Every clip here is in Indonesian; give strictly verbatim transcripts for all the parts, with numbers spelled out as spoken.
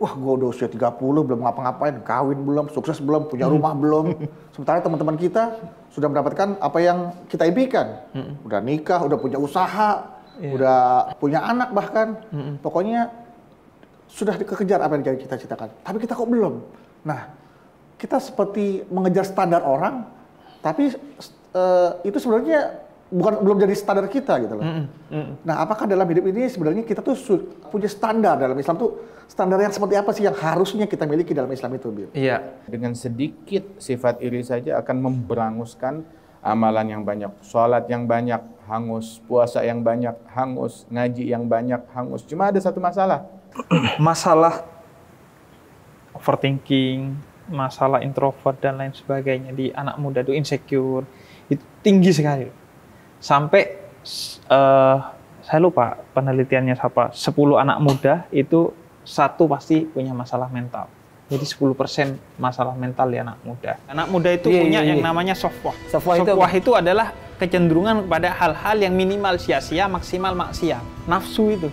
wah gue udah usia tiga puluh belum ngapa-ngapain, kawin belum, sukses belum, punya rumah belum. Sementara teman-teman kita sudah mendapatkan apa yang kita impikan. Hmm. Udah nikah, udah punya usaha, yeah. udah punya anak bahkan. Hmm. Pokoknya sudah dikejar apa yang kita citakan. Tapi kita kok belum. Nah, kita seperti mengejar standar orang, tapi uh, itu sebenarnya bukan belum jadi standar kita gitu loh. Mm, mm. Nah, apakah dalam hidup ini sebenarnya kita tuh punya standar dalam Islam tuh standar yang seperti apa sih yang harusnya kita miliki dalam Islam itu, Bil? Iya. Dengan sedikit sifat iri saja akan memberanguskan amalan yang banyak, sholat yang banyak hangus, puasa yang banyak hangus, ngaji yang banyak hangus. Cuma ada satu masalah. Masalah overthinking, masalah introvert dan lain sebagainya di anak muda itu insecure itu tinggi sekali. Sampai uh, saya lupa penelitiannya siapa, sepuluh anak muda itu satu pasti punya masalah mental. Jadi sepuluh persen masalah mental di anak muda. Anak muda itu yeah, punya yeah, yang yeah. namanya sofwah. Sofwah itu, itu adalah kecenderungan kepada hal-hal yang minimal sia-sia, maksimal maksiat. Nafsu itu.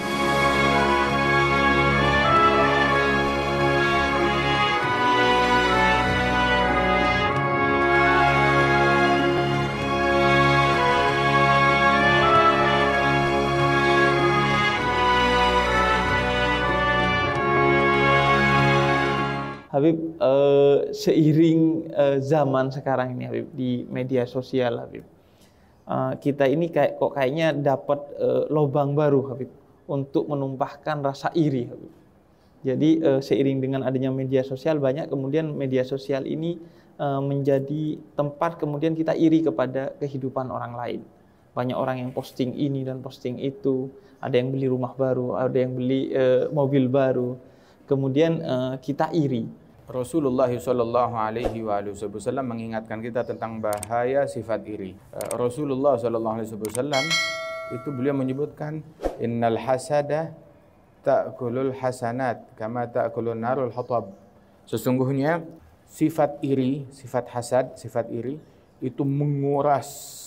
Habib, uh, seiring uh, zaman sekarang ini Habib di media sosial Habib, uh, kita ini kayak kok kayaknya dapat uh, lubang baru Habib untuk menumpahkan rasa iri Habib. Jadi uh, seiring dengan adanya media sosial banyak kemudian media sosial ini uh, menjadi tempat kemudian kita iri kepada kehidupan orang lain. Banyak orang yang posting ini dan posting itu, ada yang beli rumah baru, ada yang beli uh, mobil baru, kemudian uh, kita iri. Rasulullah Shallallahu Alaihi Wasallam mengingatkan kita tentang bahaya sifat iri. Rasulullah Shallallahu Alaihi Wasallam itu beliau menyebutkan innal hasada ta'kulul hasanat kama ta'kulun narul hatab. Sesungguhnya sifat iri, sifat hasad, sifat iri itu menguras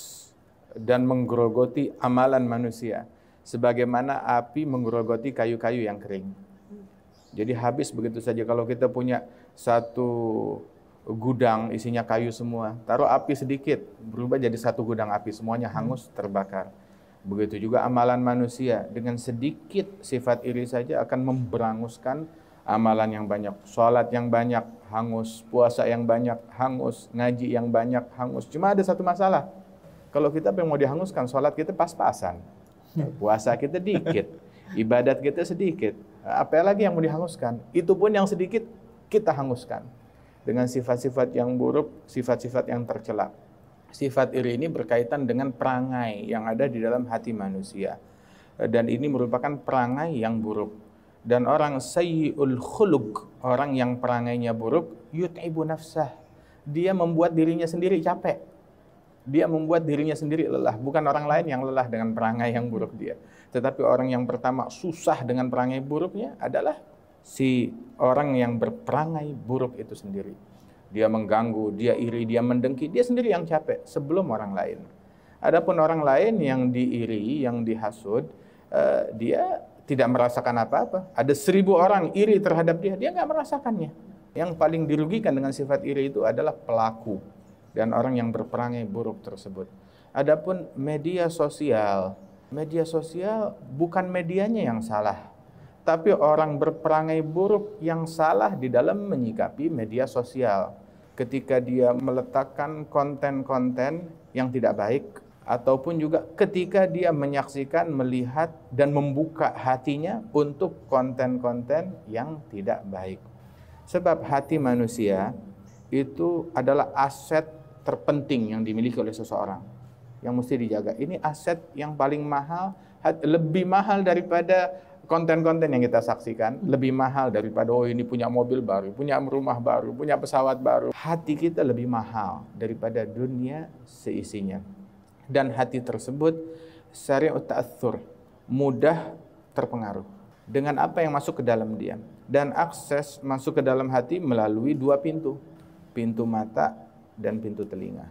dan menggerogoti amalan manusia sebagaimana api menggerogoti kayu-kayu yang kering. Jadi habis begitu saja. Kalau kita punya satu gudang isinya kayu semua, taruh api sedikit, berubah jadi satu gudang api, semuanya hangus, terbakar. Begitu juga amalan manusia, dengan sedikit sifat iri saja akan memberanguskan amalan yang banyak. Sholat yang banyak, hangus. Puasa yang banyak, hangus. Ngaji yang banyak, hangus. Cuma ada satu masalah. Kalau kita yang mau dihanguskan, sholat kita pas-pasan. Puasa kita dikit. Ibadat kita sedikit. Apalagi yang mau dihanguskan? Itu pun yang sedikit kita hanguskan. Dengan sifat-sifat yang buruk, sifat-sifat yang tercela. Sifat iri ini berkaitan dengan perangai yang ada di dalam hati manusia. Dan ini merupakan perangai yang buruk. Dan orang sayyi'ul khuluq, orang yang perangainya buruk, yut'ibu nafsah. Dia membuat dirinya sendiri capek. Dia membuat dirinya sendiri lelah. Bukan orang lain yang lelah dengan perangai yang buruk dia. Tetapi orang yang pertama susah dengan perangai buruknya adalah si orang yang berperangai buruk itu sendiri. Dia mengganggu, dia iri, dia mendengki, dia sendiri yang capek sebelum orang lain. Adapun orang lain yang diiri, yang dihasud, uh, dia tidak merasakan apa-apa. Ada seribu orang iri terhadap dia, dia nggak merasakannya. Yang paling dirugikan dengan sifat iri itu adalah pelaku dan orang yang berperangai buruk tersebut. Adapun media sosial, media sosial bukan medianya yang salah, tapi orang berperangai buruk yang salah di dalam menyikapi media sosial. Ketika dia meletakkan konten-konten yang tidak baik, ataupun juga ketika dia menyaksikan, melihat, dan membuka hatinya untuk konten-konten yang tidak baik. Sebab hati manusia itu adalah aset terpenting yang dimiliki oleh seseorang, yang mesti dijaga. Ini aset yang paling mahal, lebih mahal daripada konten-konten yang kita saksikan, lebih mahal daripada oh ini punya mobil baru, punya rumah baru, punya pesawat baru. Hati kita lebih mahal daripada dunia seisinya. Dan hati tersebut sari'ut ta'athur, mudah terpengaruh dengan apa yang masuk ke dalam dia. Dan akses masuk ke dalam hati melalui dua pintu, pintu mata dan pintu telinga.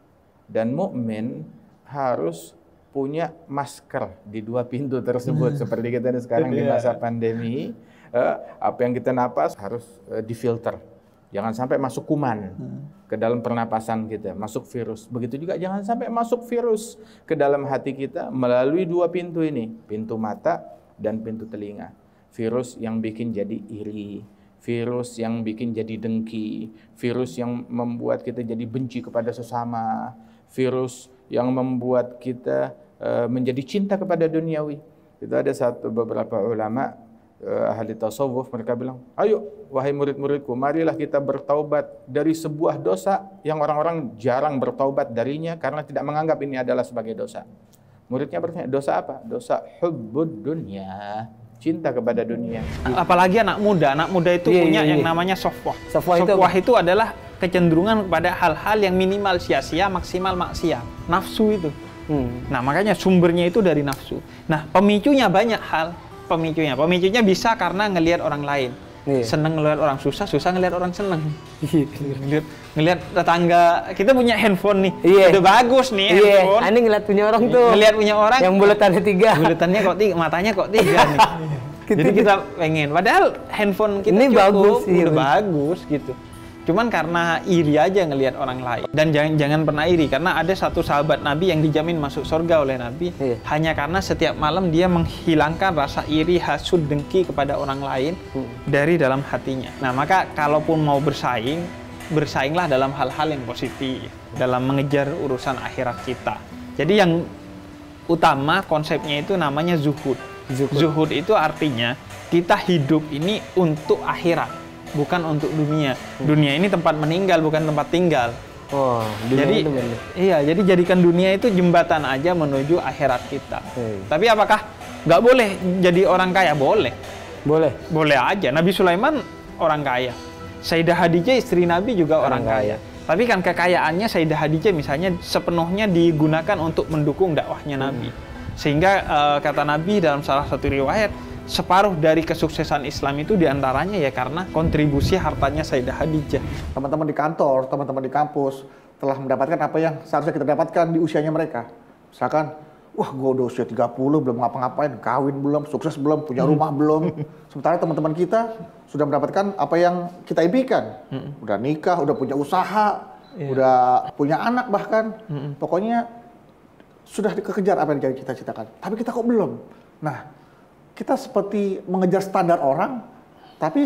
Dan mukmin harus punya masker di dua pintu tersebut. Seperti kita sekarang di masa pandemi, eh, apa yang kita napas harus eh, difilter. Jangan sampai masuk kuman hmm. ke dalam pernapasan kita, masuk virus. Begitu juga jangan sampai masuk virus ke dalam hati kita melalui dua pintu ini, pintu mata dan pintu telinga. Virus yang bikin jadi iri, virus yang bikin jadi dengki, virus yang membuat kita jadi benci kepada sesama, virus yang membuat kita uh, menjadi cinta kepada duniawi. Itu ada satu beberapa ulama uh, ahli tasawuf, mereka bilang, ayo wahai murid-muridku, marilah kita bertaubat dari sebuah dosa yang orang-orang jarang bertaubat darinya karena tidak menganggap ini adalah sebagai dosa. Muridnya bertanya, dosa apa? Dosa hubbud dunya, cinta kepada dunia. Apalagi anak muda, anak muda itu yeah, punya yeah, yang yeah. namanya sofwah. Sofwah itu, Sofwah itu adalah kecenderungan kepada hal-hal yang minimal sia-sia, maksimal maksiat. Nafsu itu. Hmm. Nah, makanya sumbernya itu dari nafsu. Nah, pemicunya banyak hal. Pemicunya, pemicunya bisa karena ngelihat orang lain. Yeah. Seneng ngelihat orang susah, susah ngelihat orang seneng. ngelihat, ngelihat tetangga, kita punya handphone nih, yeah. udah bagus nih yeah. handphone. Ini ngelihat punya orang tuh. Ngelihat punya orang. Yang buletannya tiga. Buletannya kok tiga, matanya kok tiga nih. Gitu. Jadi kita pengen, padahal handphone kita ini cukup, bagus, udah iya, bagus gitu. Cuman karena iri aja ngelihat orang lain. Dan jangan jangan pernah iri, karena ada satu sahabat Nabi yang dijamin masuk surga oleh Nabi iya. hanya karena setiap malam dia menghilangkan rasa iri, hasud, dengki kepada orang lain hmm. dari dalam hatinya. Nah, maka kalaupun mau bersaing, bersainglah dalam hal-hal yang positif, dalam mengejar urusan akhirat kita. Jadi yang utama konsepnya itu namanya zuhud. Zuhud, zuhud itu artinya kita hidup ini untuk akhirat. Bukan untuk dunia. Dunia ini tempat meninggal, bukan tempat tinggal. Oh, jadi iya, jadi jadikan dunia itu jembatan aja menuju akhirat kita. Hey. Tapi apakah nggak boleh jadi orang kaya? Boleh. Boleh. Boleh aja. Nabi Sulaiman orang kaya. Sayyidah Khadijah istri Nabi juga orang, orang kaya. kaya. Tapi kan kekayaannya Sayyidah Khadijah misalnya sepenuhnya digunakan untuk mendukung dakwahnya Nabi. Hmm. Sehingga uh, kata Nabi dalam salah satu riwayat, separuh dari kesuksesan Islam itu diantaranya ya karena kontribusi hartanya Sayyidah Khadijah. Teman-teman di kantor, teman-teman di kampus telah mendapatkan apa yang seharusnya kita dapatkan di usianya mereka. Misalkan, wah gue udah usia tiga puluh, belum ngapa-ngapain, kawin belum, sukses belum, punya rumah belum. Sementara teman-teman kita sudah mendapatkan apa yang kita impikan. Udah nikah, udah punya usaha, yeah. udah punya anak bahkan. Pokoknya sudah dikejar apa yang kita citakan. Tapi kita kok belum. Nah, kita seperti mengejar standar orang, tapi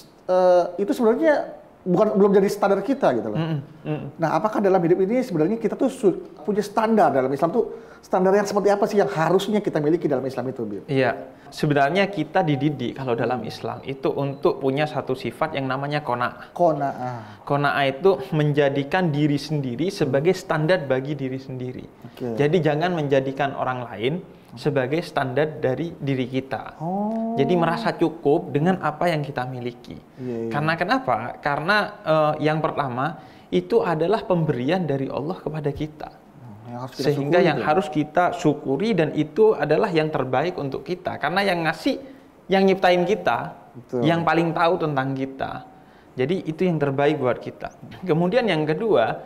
uh, itu sebenarnya bukan belum jadi standar kita gitu loh. Mm -hmm. Nah, apakah dalam hidup ini sebenarnya kita tuh punya standar dalam Islam tuh standar yang seperti apa sih yang harusnya kita miliki dalam Islam itu, Bil? Iya, sebenarnya kita dididik kalau dalam Islam itu untuk punya satu sifat yang namanya qanaah. Qanaah. Qanaah itu menjadikan diri sendiri sebagai standar bagi diri sendiri. Okay. Jadi jangan menjadikan orang lain sebagai standar dari diri kita. Oh. Jadi merasa cukup dengan apa yang kita miliki. Yeah, yeah. Karena kenapa? Karena uh, yang pertama itu adalah pemberian dari Allah kepada kita. Yang harus kita Sehingga yang itu. harus kita syukuri dan itu adalah yang terbaik untuk kita. Karena yang ngasih, yang nyiptain kita, Betul. yang paling tahu tentang kita. Jadi itu yang terbaik buat kita. Kemudian yang kedua,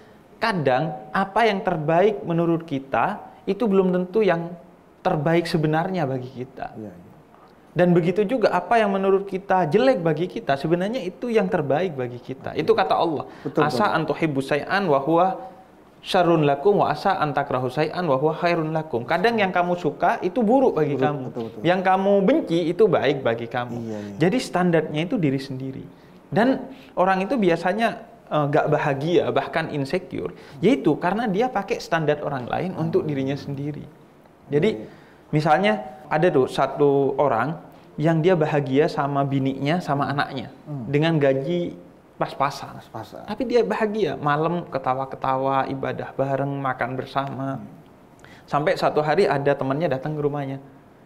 kadang apa yang terbaik menurut kita itu belum tentu yang terbaik sebenarnya bagi kita. Ya, ya. Dan begitu juga apa yang menurut kita jelek bagi kita sebenarnya itu yang terbaik bagi kita. Itu kata Allah. Betul, asa an tuhibbu syai'an wa huwa syarrun lakum wa asa an takrahu syai'an wa huwa khairun lakum. Kadang yang kamu suka itu buruk bagi betul, kamu. Betul, betul. Yang kamu benci itu baik bagi kamu. Iya, iya. Jadi standarnya itu diri sendiri. Dan orang itu biasanya nggak uh, bahagia bahkan insecure, yaitu karena dia pakai standar orang lain hmm. untuk dirinya sendiri. Jadi misalnya ada tuh satu orang yang dia bahagia sama bininya sama anaknya hmm. dengan gaji pas-pasan. Pas-pasan. Tapi dia bahagia, malam ketawa-ketawa, ibadah bareng, makan bersama. Hmm. Sampai satu hari ada temannya datang ke rumahnya.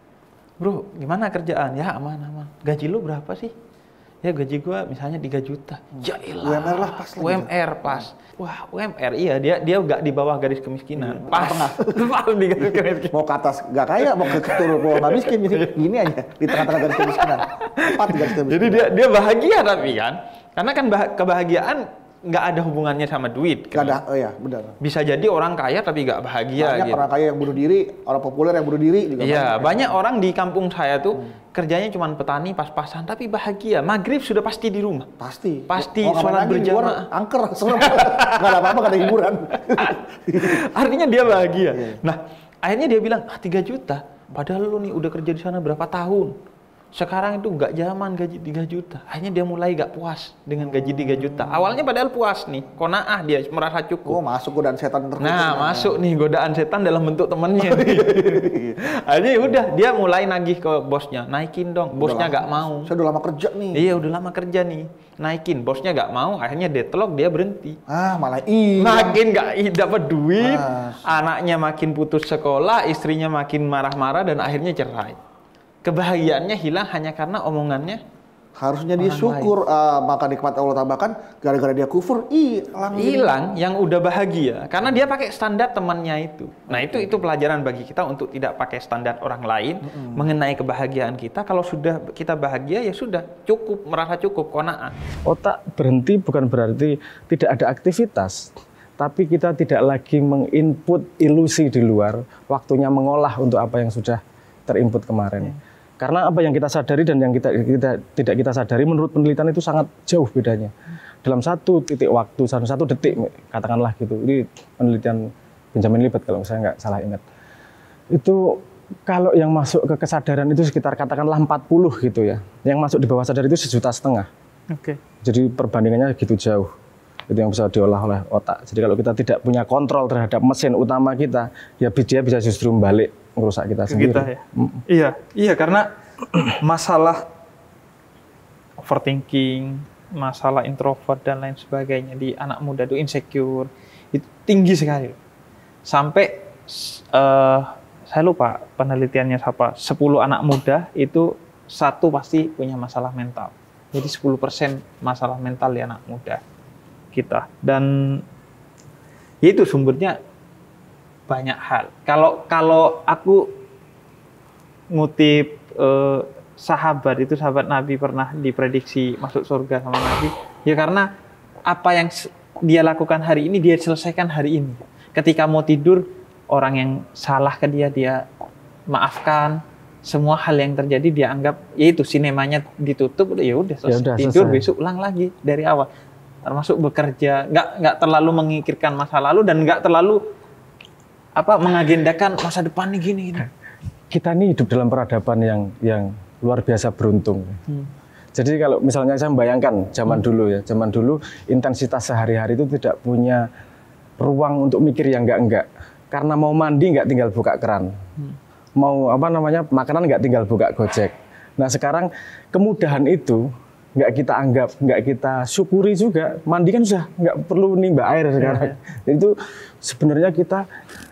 Bro, gimana kerjaan? Ya aman-aman. Gaji lu berapa sih? Ya gaji gua misalnya tiga juta. Hmm. Ya ilah. U M R lah pas. U M R pas. Wah, U M R iya dia dia enggak di bawah garis kemiskinan. Hmm. Pas. Pas di garis kemiskinan. Mau ke atas enggak kaya, mau ke turun bawah enggak miskin jadi gini aja di tengah-tengah garis kemiskinan. Tepat di garis kemiskinan. Jadi dia dia bahagia tapi kan. Karena kan bah kebahagiaan nggak ada hubungannya sama duit. Nggak ada, oh ya benar. Bisa jadi orang kaya tapi nggak bahagia. Banyak gitu. orang kaya yang bunuh diri, orang populer yang bunuh diri juga. Iya, banyak, banyak orang di kampung saya tuh hmm. kerjanya cuma petani pas-pasan tapi bahagia. Maghrib sudah pasti di rumah. Pasti. Pasti oh, sholat berjamaah. Angker, serem. Nggak ada apa-apa, nggak ada hiburan. Artinya dia bahagia. Nah, akhirnya dia bilang, ah tiga juta. Padahal lu nih udah kerja di sana berapa tahun. Sekarang itu nggak zaman gaji tiga juta. Akhirnya dia mulai nggak puas dengan gaji tiga juta. Awalnya padahal puas nih. Konaah dia merasa cukup. Oh, masuk godaan setan terus. Nah, masuk nih godaan setan dalam bentuk temennya. Akhirnya ya udah dia mulai nagih ke bosnya. Naikin dong. Bosnya nggak mau. Saya udah lama kerja nih. Iya, udah lama kerja nih. Naikin. Bosnya nggak mau. Akhirnya deadlock, dia berhenti. Ah, malah iya. Makin nggak dapat duit. Mas. Anaknya makin putus sekolah. Istrinya makin marah-marah dan akhirnya cerai. Kebahagiaannya hilang hanya karena omongannya. Harusnya dia syukur uh, maka nikmat Allah tambahkan, gara-gara dia kufur hilang. Hilang yang udah bahagia karena dia pakai standar temannya itu. Nah, itu itu pelajaran bagi kita untuk tidak pakai standar orang lain mm-hmm. mengenai kebahagiaan kita. Kalau sudah kita bahagia ya sudah cukup, merasa cukup, qanaah. Otak berhenti bukan berarti tidak ada aktivitas, tapi kita tidak lagi menginput ilusi di luar, waktunya mengolah untuk apa yang sudah terinput kemarin. Hmm. Karena apa yang kita sadari dan yang kita, kita tidak kita sadari menurut penelitian itu sangat jauh bedanya. Hmm. Dalam satu titik waktu, satu, satu detik katakanlah gitu. Ini penelitian Benjamin Libet kalau saya nggak salah ingat. Itu kalau yang masuk ke kesadaran itu sekitar katakanlah empat puluh gitu ya. Yang masuk di bawah sadar itu sejuta setengah. Oke. Okay. Jadi perbandingannya gitu jauh. Itu yang bisa diolah oleh otak. Jadi kalau kita tidak punya kontrol terhadap mesin utama kita, ya dia bisa justru membalik merusak kita sendiri. Kita, ya? mm. Iya, iya karena masalah overthinking, masalah introvert dan lain sebagainya di anak muda itu insecure itu tinggi sekali. Sampai uh, saya lupa penelitiannya siapa, sepuluh anak muda itu satu pasti punya masalah mental. Jadi sepuluh persen masalah mental di anak muda kita. Dan itu sumbernya banyak hal. Kalau kalau aku ngutip eh, sahabat itu sahabat Nabi pernah diprediksi masuk surga sama Nabi, ya karena apa yang dia lakukan hari ini dia selesaikan hari ini. Ketika mau tidur orang yang salah ke dia dia maafkan. Semua hal yang terjadi dia anggap ya itu sinemanya ditutup ya udah selesai. Tidur selesai. Besok ulang lagi dari awal. Termasuk bekerja, nggak nggak terlalu mengikirkan masa lalu dan nggak terlalu apa mengagendakan masa depan nih gini gini. Kita nih hidup dalam peradaban yang yang luar biasa beruntung. Hmm. Jadi kalau misalnya saya membayangkan zaman hmm. dulu ya, zaman dulu intensitas sehari-hari itu tidak punya ruang untuk mikir yang enggak-enggak. Karena mau mandi nggak tinggal buka keran, hmm. mau apa namanya makanan nggak tinggal buka Gojek. Nah sekarang kemudahan itu nggak kita anggap, nggak kita syukuri juga. Mandi kan sudah nggak perlu nimba air sekarang. Jadi itu sebenarnya kita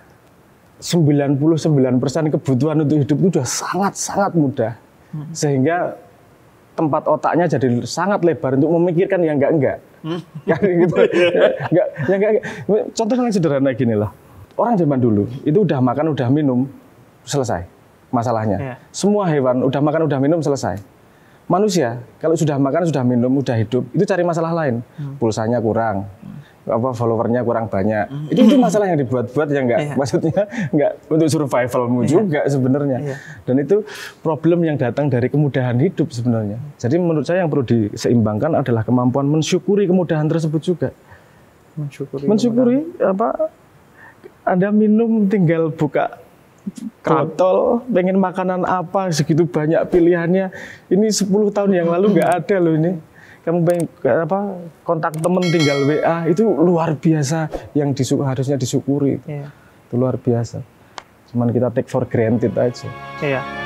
sembilan puluh sembilan persen kebutuhan untuk hidup itu sudah sangat-sangat mudah. Hmm. Sehingga tempat otaknya jadi sangat lebar untuk memikirkan yang enggak-enggak. Hmm. gitu. enggak, yang enggak, contoh yang sederhana gini lah. Orang zaman dulu itu udah makan, udah minum, selesai masalahnya. Yeah. Semua hewan udah makan, udah minum, selesai. Manusia kalau sudah makan, sudah minum, udah hidup, itu cari masalah lain. Hmm. Pulsanya kurang. Hmm. apa followernya kurang banyak. Mm. Itu itu masalah yang dibuat-buat yang enggak yeah. maksudnya enggak untuk survivalmu yeah. juga sebenarnya. Yeah. Dan itu problem yang datang dari kemudahan hidup sebenarnya. Jadi menurut saya yang perlu diseimbangkan adalah kemampuan mensyukuri kemudahan tersebut juga. Mensyukuri, mensyukuri apa? Anda minum tinggal buka botol, pengen makanan apa segitu banyak pilihannya. Ini sepuluh tahun yang lalu nggak ada loh ini. Kamu pengen apa kontak temen tinggal W A, itu luar biasa yang disyukur, harusnya disyukuri. Yeah. Itu luar biasa. Cuman kita take for granted aja. Iya.